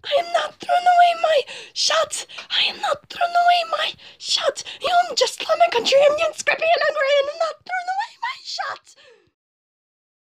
I am not throwing away my shot. I am not throwing away my shot. I'm just from a country. I'm young, scrappy, and hungry, and I'm not